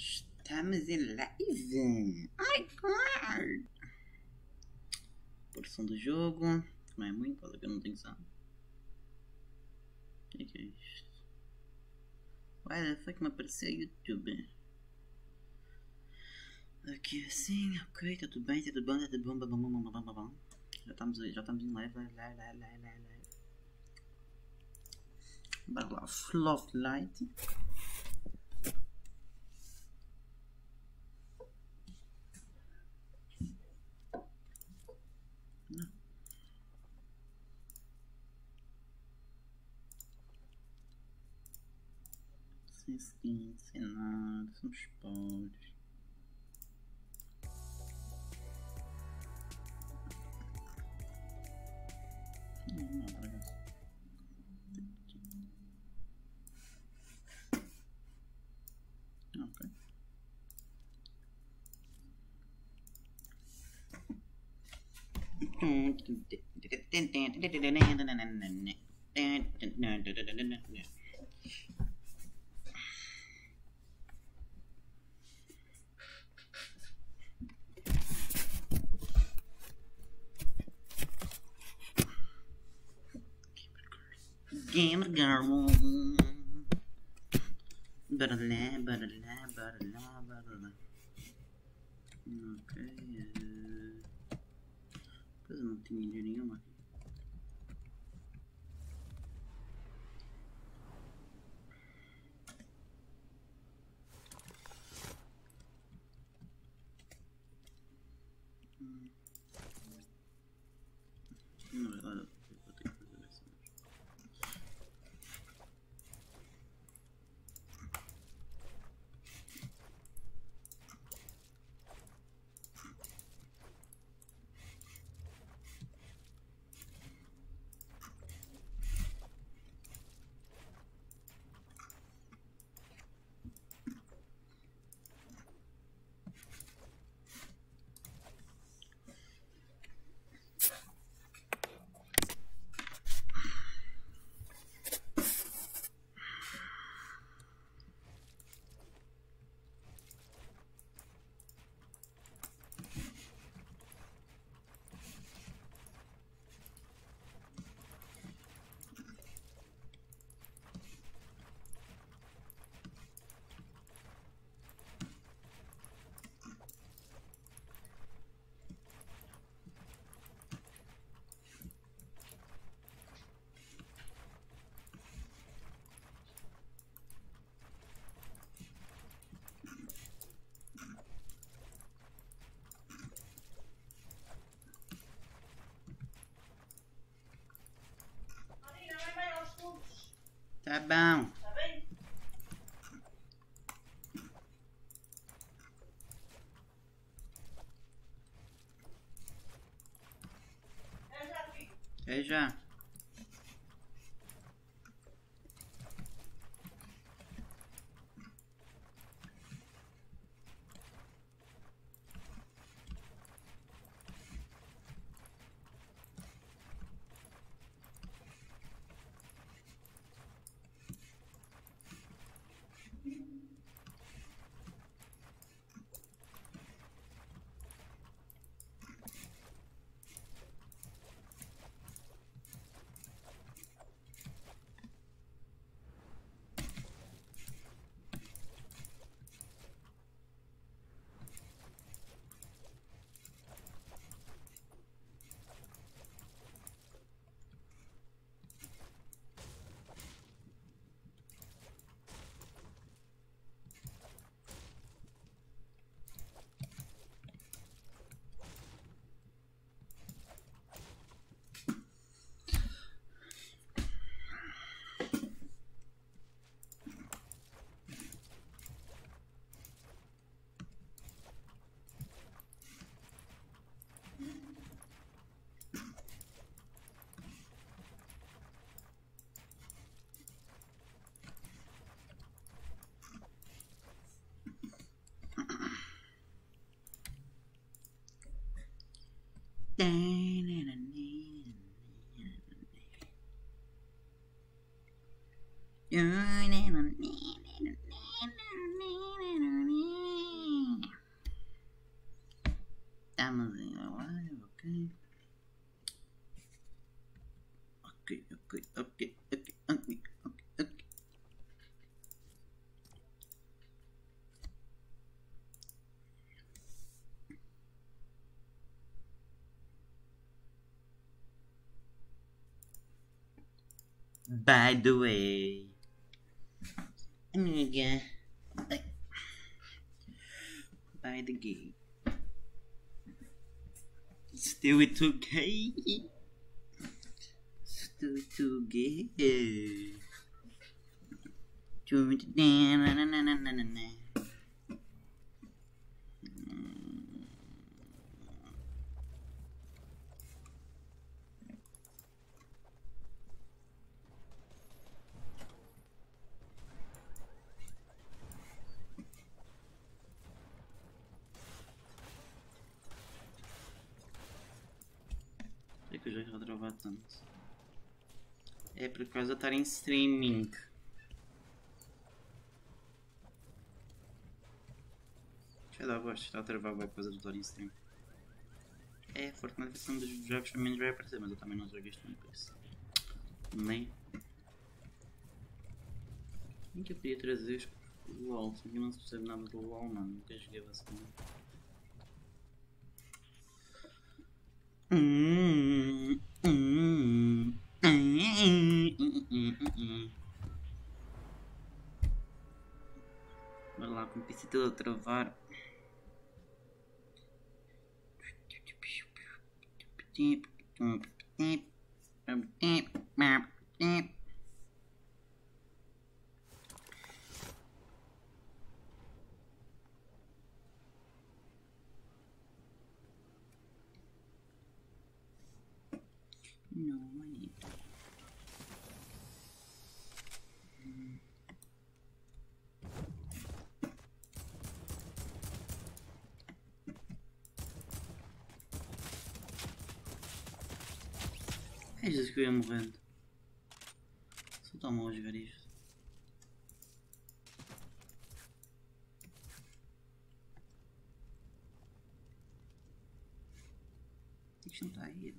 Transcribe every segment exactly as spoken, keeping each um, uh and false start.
Estamos em live! Oh my god! Porção do jogo. Não é muito, quase que eu não tenho som. O que é que é isto? Why the fuck me apareceu YouTube? Aqui assim, ok, tá tudo bem, tá tudo bom, tá tudo bom, bom, bom, bom, bom, bom, bom. Já estamos, já estamos em live, live, live, live, live, live. Bora lá, Floodlight. Não. Sem skin, sem nada, somos pobres. Não, não, por acaso. Ok. Gamer girl. Bora lá, bora lá, bora lá, bora lá. Ok. Pois eu não tinha ideia nenhuma. Hum. Não, olha, vou ter que fazer assim. Tá bom. Tá bem? Eu já vi. É já. By the way, amiga, by the gay, still it too gay, still it too gay. É que eu já vou travar tanto. É por causa de estar em streaming. Já dá gosto, está a travar bem por causa de estar em streaming. É, Fortnite vai ser um dos jogos que menos vai aparecer, mas eu também não jogo isto muito por isso. Nem. Nem que eu podia trazer o LOL, só que eu não se percebe nada do LOL, mano. Nunca joguei basicamente. Hum, hum, hum, hum. Bora lá, com o P C todo a travar. No, money. É Jesus que eu ia morrendo. Só tão mal a jogar isto. Isto não está aí.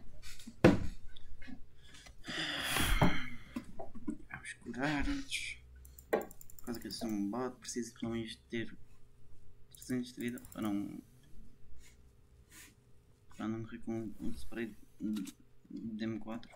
Vamos curar antes. Por causa que eu sou um bot, preciso pelo menos ter trezentos de vida para não. Para não morrer com um spray de M quatro.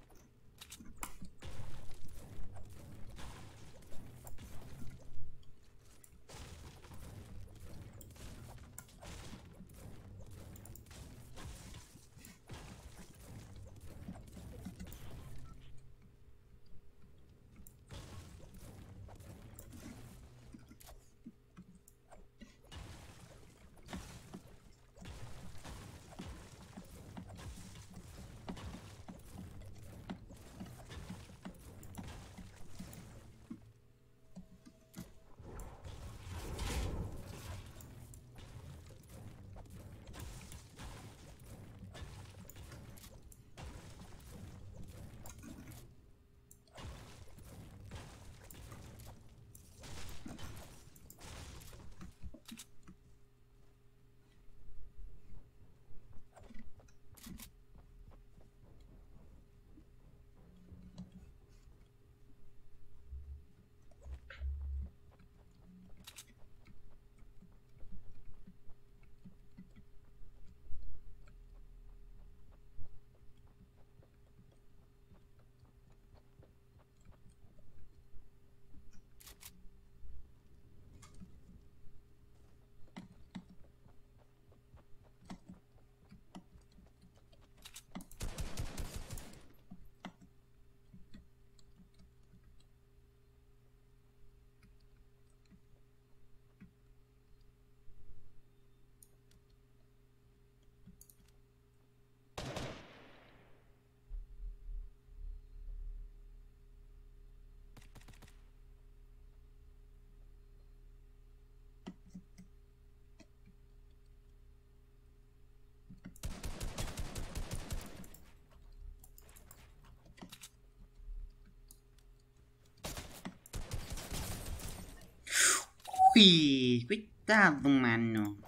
Ui, coitado, mano.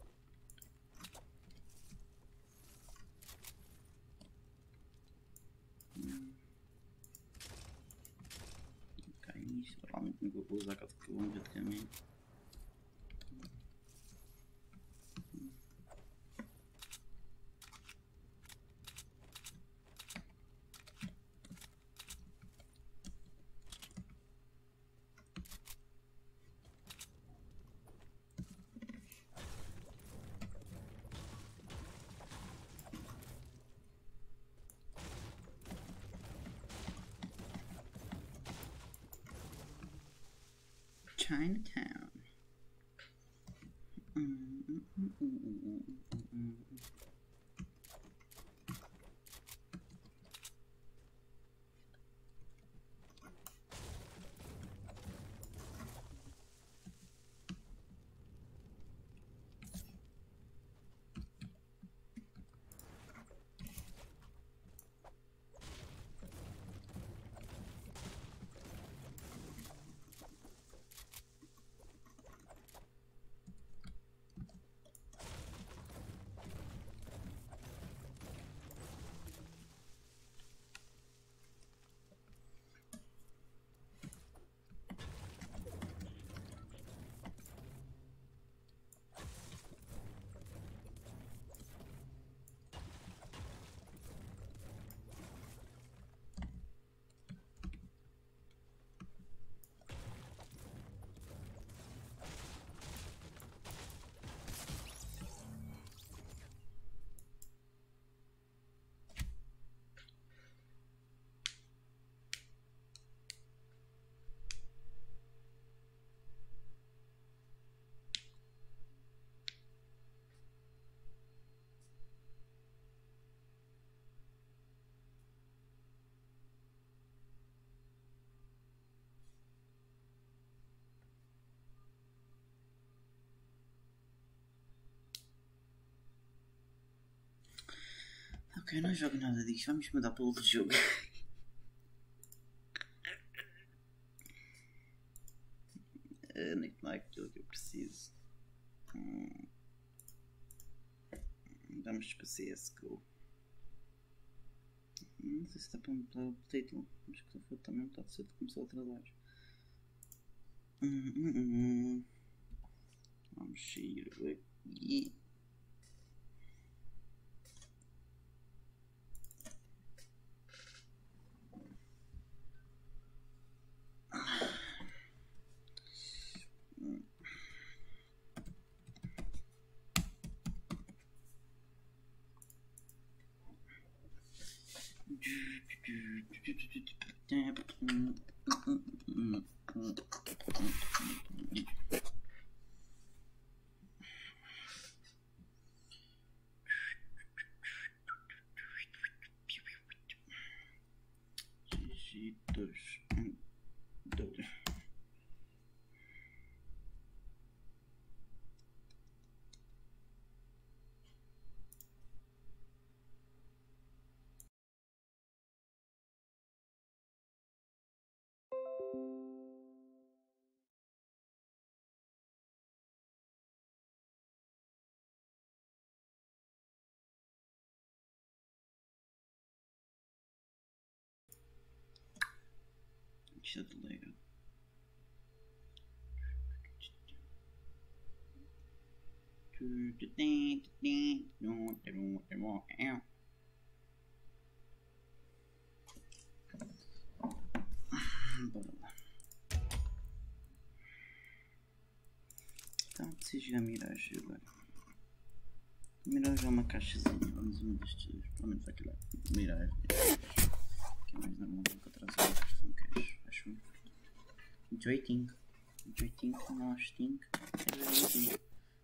Ok, isto provavelmente não vou usar caso que eu longe de caminho. Chinatown. Hum, hum, hum, hum, hum, hum, hum. Ok, não jogo nada disto, vamos mudar para outro jogo. uh, nem não é aquilo que eu preciso. Hum. Vamos para C S G O. Não sei se está para mudar o título, mas que foi também um bocado cedo, começou a atrasar. Hum, hum, hum. Vamos ir aqui. Dois, dois. Isto é de Lego. Bora lá. Então preciso jogar Mirage agora. Mirage é uma caixazinha, vamos um destes, pelo menos aquilo é Mirage. Que é mais normal do que outras outras, não queres? Acho muito importante. Enjoy think. Enjoy think, nós think. Everything.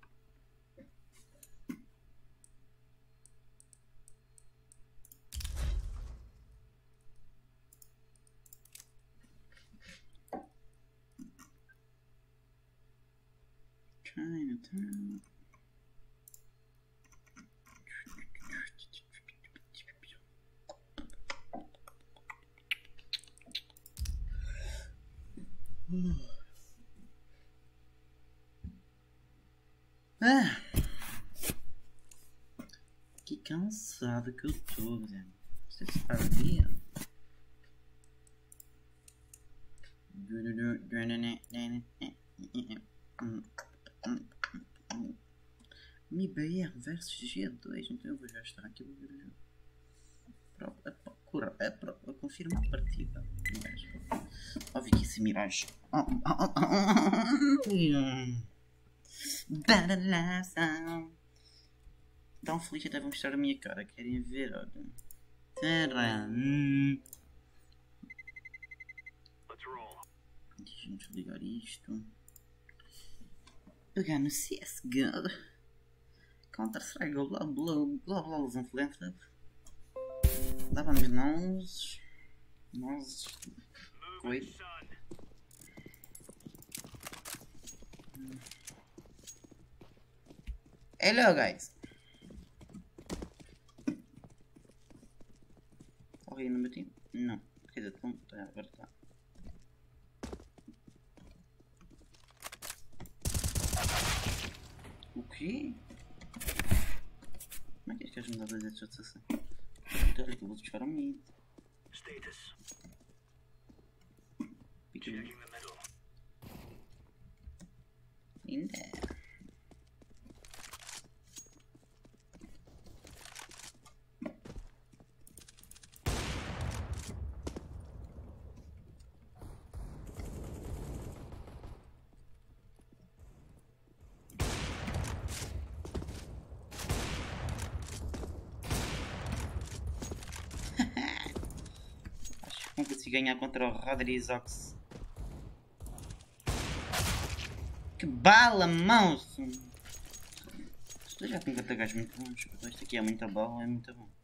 Chinatown. Ah, que cansado que eu tô, velho. Você sabia? Mi B R versus G dois, então eu vou já estar aqui, vou ver o jogo. Prova, procura, é prova, confirma a partida. Óbvio que esse Mirage. Badalação. Tão feliz até vou mostrar a minha cara, querem ver, olha. Tcharam. Deixa eu desligar isto. Pegar no C S G O. Counter-Strike, blá blá blá blá blá blá. Dávamos nós. Nós. Wait. Hello guys. Alguém no meu time? Não. Quer dizer, não, tá, agora está. O quê? Como é que é que as me dá dois headshots assim? Então, olha que eu vou buscar um mid. Status. Pica Checking the middle. Ainda. Não consegui ganhar contra o Rodrizox. Que bala, mouse! Estou já com catagais muito bons. Este aqui é muita bala, é muito bom.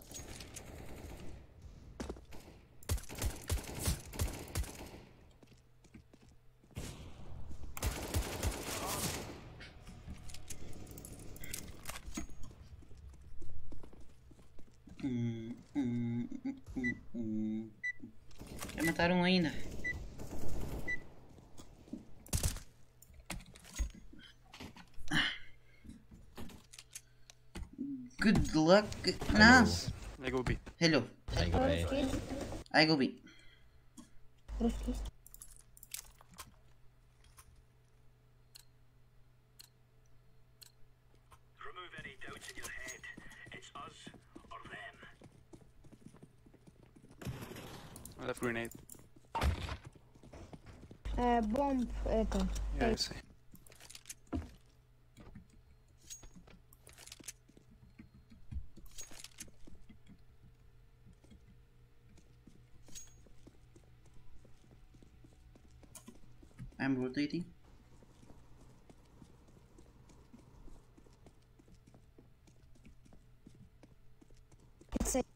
Hum, hum, hum, hum, hum. Quer matar um ainda? Good luck. Não. I go B. Hello. I go A. I go B. Remove any doubts in your head. It's us or them. I left grenade. Э, бомб это. Yeah, I see. I'm rotating. It's a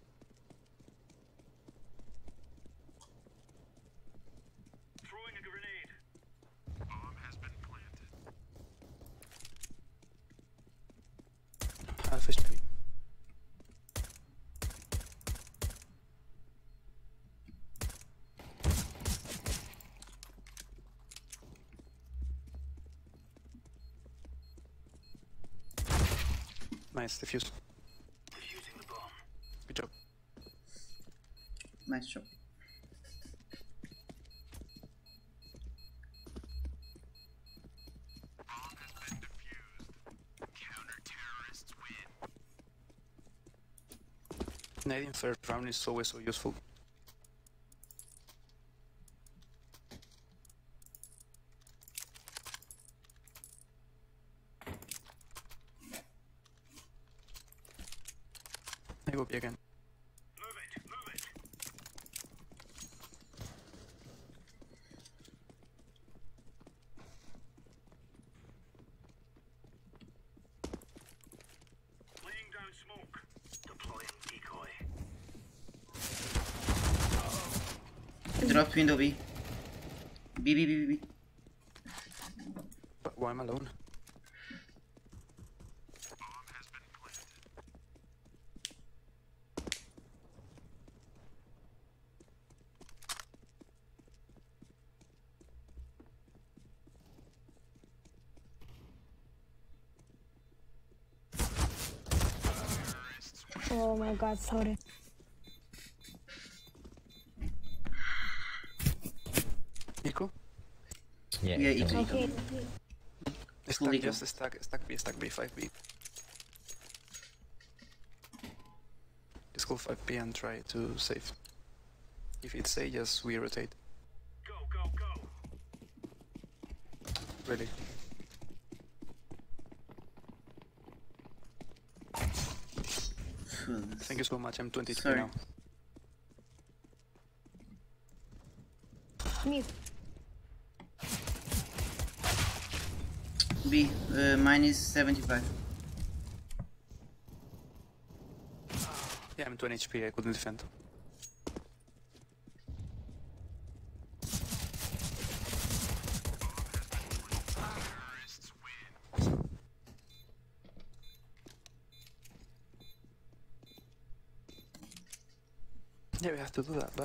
Throwing a grenade. Bomb has been planted. Half H P. Nice, defuse. Defusing the bomb. Good job. Nice job. Bomb has been defused. Counter-terrorists win. Nading third round is always so useful. I go B again. Move it, move it. Laying down smoke. Deploying decoy. Drop window B. B, B, B, B, B. But why am I alone? Bomb has been planted. Oh my god, sorry. Eco? Yeah, Yeah, it's it's on. Okay. Stack, Fully go. just stack, stack B, stack B, five B. Just go five B and try to save. If it's A, just we rotate. Go, go, go. Really. Thank you so much, I'm twenty-two Sorry. now. Mid. B, uh, mine is seventy-five. Yeah, I'm twenty H P, I couldn't defend. Yeah, we have to do that, but...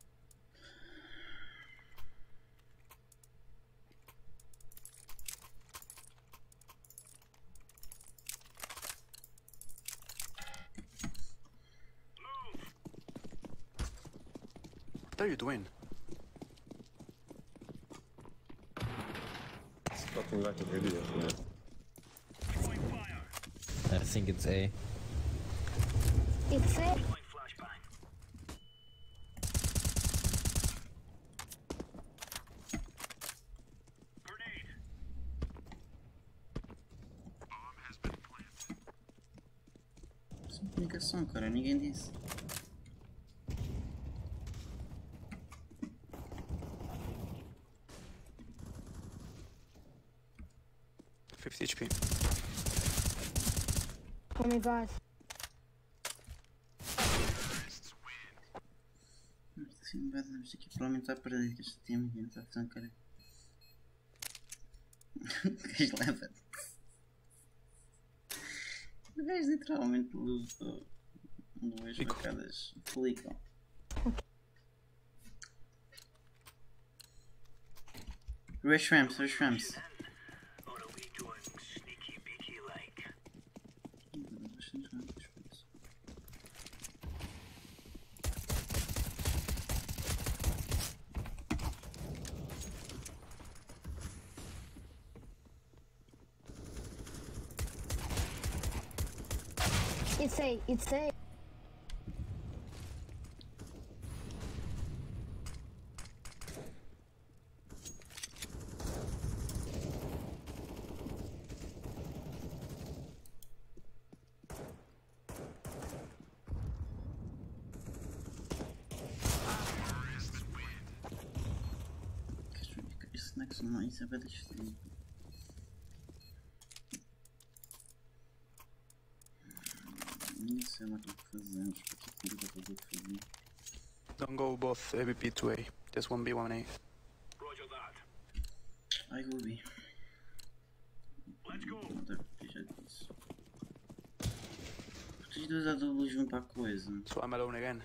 What are you doing? Fucking like an idiot, man. Throwing fire. I think it's A. It's a Throwing flashbang. Grenade. Bomb has been planted. Sem comunicação, cara, ninguém disse. fifty H P. oh my god. Assim, isto aqui provavelmente está perdido, que este time aqui não está tão cara. O gajo leva. O gajo literalmente lutou duas Fico. facadas. Flicam. Rush ramps, rush ramps. Or are we doing sneaky beaky like? Bastante ramps, por isso. It's a, it's a. Isso não é que são mais, é bem estranho. Nem sei lá o que fazemos, porque aquilo que eu vou fazer. Don't go both A V P to A. Just one B, one A. Roger that. Ai, vou ver. Let's go. Não deve ter já disso. Porque os dois A W vão para a coisa. So I'm alone again.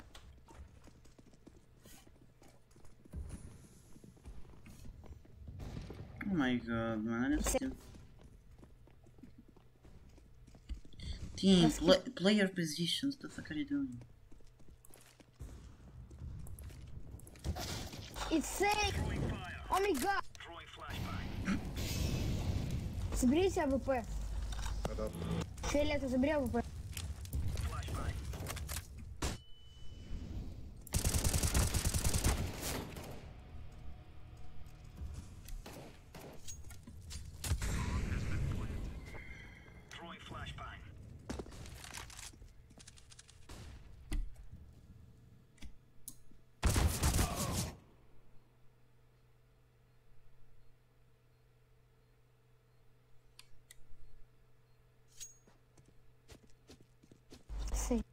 Oh my god, man, olha esse tempo. Team, pla player positions, what the fuck are you doing? It's a. Throwing fire. oh my god. Throwing flashbang. Заберите А В П. Когда Фиолетовый, забери А В П. Flashbang. Throwing flashbang. It's a.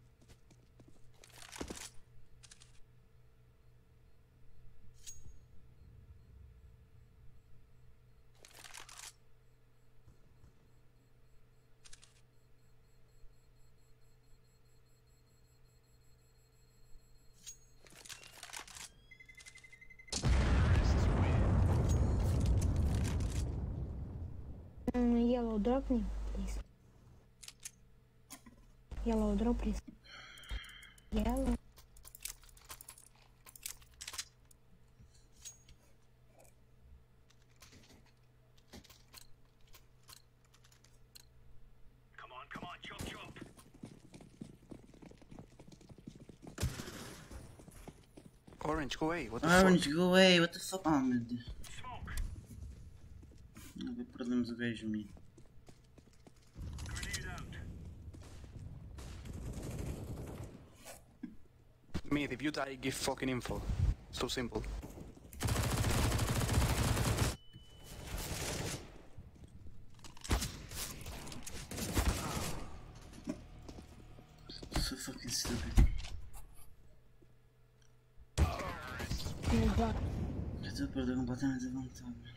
Mm, Yellow, drop me, please. Yellow, drop, please. Yellow. Come on, come on, chop chop. Orange, go away. What the fuck? Orange, go away, what the fuck? Oh meu Deus. Smoke. Não vai perdemos o gajo me. Grenade out. Mid, if you die, give fucking info. So simple. stupid. No, va. Questo perdo completamente vantaggio.